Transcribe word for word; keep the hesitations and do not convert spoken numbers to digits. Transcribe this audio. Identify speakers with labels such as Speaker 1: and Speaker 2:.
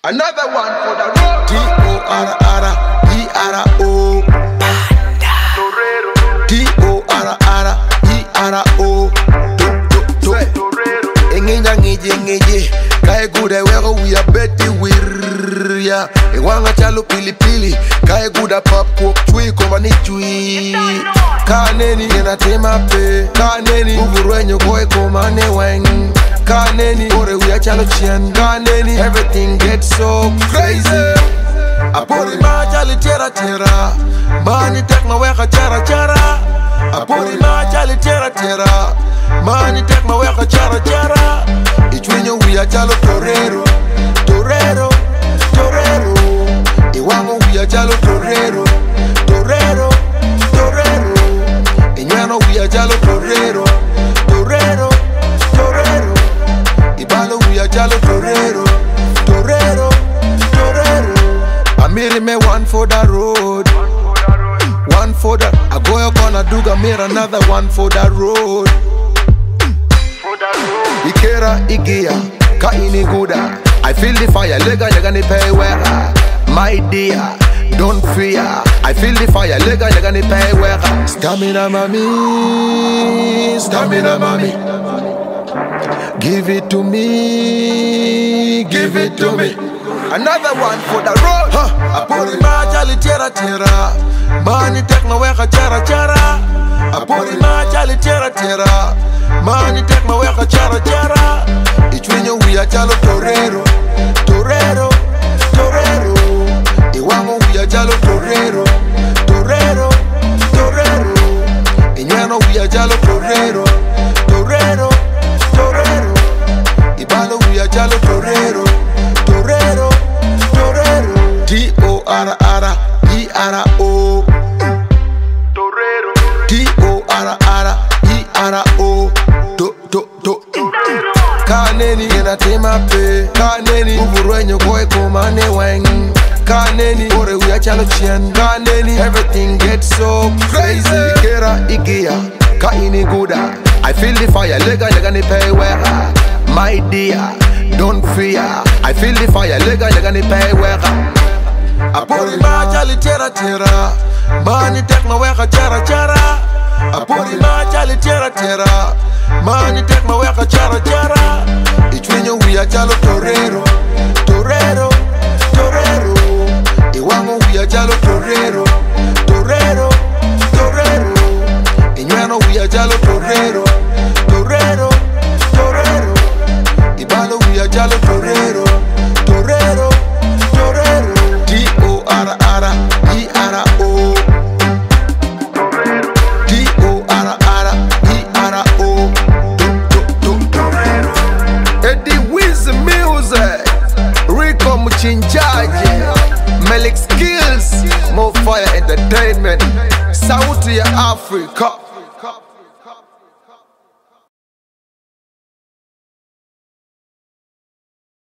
Speaker 1: Another one for the road.
Speaker 2: T O R R E R O. T O R R E R O. Enginya ngije ngije kae guda wego we are betty wirya ewanga chalo pili pili kae guda pop cook chui koma ni chui kaneni ena tema pe kaneni uvurenyo boy koma ne weng kaneni ore we are chalo chien kaneni everything gets so crazy apori ma chali tera tera mani tek ma weka chara chara apori ma chali tera tera mani tek ma weka chara chara ichwenyo we are chalo torero torero torero iwango we are chalo torero torero torero inyano we are chalo torero torero torero ibalo we are chalo torero torero torero amiri me one for the road one for the I go up on a duga mirror another one for the road Ikera igia ka ini guda I feel the fire lega yaga ni pay wera my dear don't fear I feel the fire lega yaga ni pay wera stamina mami stamina mami give it to me give it to me
Speaker 1: Another one for the road.
Speaker 2: huh. Apuri ma chali tera tera mani tek ma weka chara chara Apuri ma chali tera tera mani tek ma weka chara chara ichwenyo we are chalo torero torero torero iwango we are chalo torero torero torero inyano we are chalo torero torero torero ibalo we are chalo torero torero torero T O R R E R O torero T O R R E R O to to to kaneni ena tema pe kaneni uvurenyo boy koma ne weng kaneni ore we are chalo chien kaneni everything gets so crazy Ikera igia ka ini guda I feel the fire lega yaga ni pay wera my dear don't fear I feel the fire lega yaga ni pay wera Apuri ma chali tera tera mani tek ma weka chara chara Apuri ma chali tera tera mani tek ma weka chara chara ichwenyo we are chalo torero torero torero iwango we are chalo torero torero torero inyano we are chalo torero torero torero ibalo we are chalo torero torero torero T O R R E R O T O R R E R O Eddie Wiz Music Rico Muchinjaji Melik Skills More Fire Entertainment Sauti ya Africa